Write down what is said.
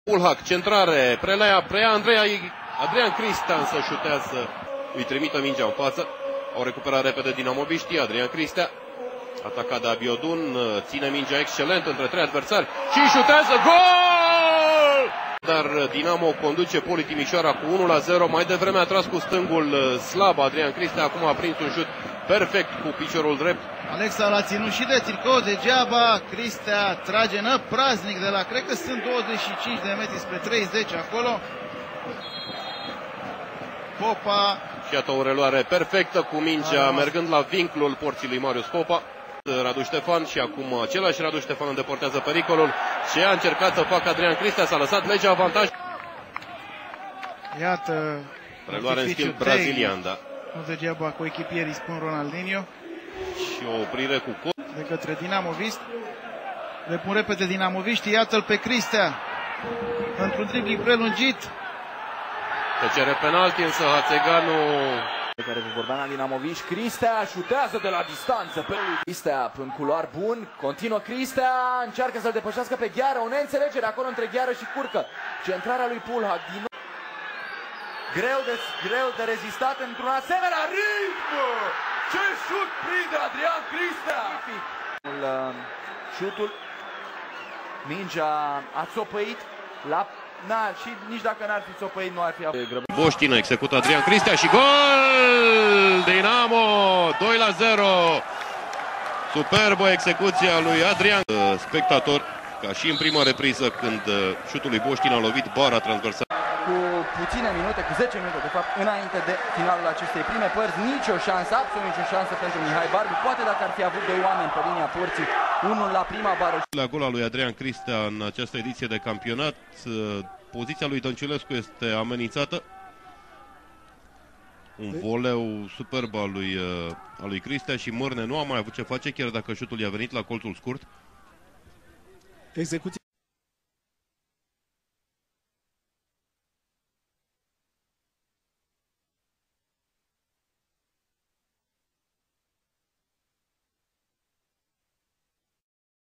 Ulhac, centrare, preia Adrian Cristea, însă șutează, îi trimită mingea în față. Au recuperat repede dinamoviștii, Adrian Cristea, atacat de Abiodun, ține mingea excelent între trei adversari și șutează, gol! Dar Dinamo conduce Poli Timișoara cu 1-0, mai devreme a tras cu stângul slab Adrian Cristea, acum a prins un șut perfect cu piciorul drept. Alexa l-a ținut și de tricou degeaba, Cristea trage năpraznic de la, cred că sunt 25 de metri spre 30 acolo. Popa. Și iată o reluare perfectă cu mingea mergând la vinclul porții lui Marius Popa. Radu Ștefan și acum același Radu Ștefan îndepărtează pericolul. Ce a încercat să facă Adrian Cristea, s-a lăsat legea avantaj. Iată reluare în stil brazilian, da. Nu degeaba cu echipierii spun Ronaldinho. Și o oprire cu cot de către dinamovist. Le pun repede dinamoviștii, iată-l pe Cristea într-un dribling prelungit. Tăcere penalti, însă Hațeganu pe care vă vorbeam la dinamoviști. Cristea șutează de la distanță pe lui Cristea în culoar bun, continuă Cristea, încearcă să-l depășească pe Gheară, o neînțelegere acolo între Gheară și Curcă. Centrarea lui Pulhac din nou. Greu de rezistat într-un asemenea ritm. Ce șut prinde Adrian Cristea! Șutul, mingea a țopăit la... și nici dacă n-ar fi țopăit, nu ar fi... Boștină execută Adrian Cristea și gol! Dinamo 2-0. Superbă execuția lui Adrian. Spectator, ca și în prima repriză când șutul lui Boștină a lovit bara transversală. Cu puține minute, cu 10 minute de fapt, înainte de finalul acestei prime părți, nicio șansă, absolut nicio șansă pentru Mihai Barbu. Poate dacă ar fi avut doi oameni pe linia porții, unul la prima bară. La gola lui Adrian Cristea în această ediție de campionat, poziția lui Dăncilescu este amenințată. Un voleu superb al lui Cristea și Mârne nu a mai avut ce face, chiar dacă șutul i-a venit la colțul scurt. Execuție.